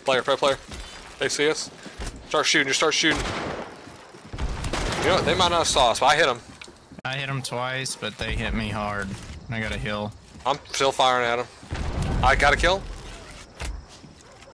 Player, player. They see us. Start shooting, just start shooting. You know what, they might not have saw us, but I hit them. I hit them twice, but they hit me hard. I got a heal. I'm still firing at them. I got a kill.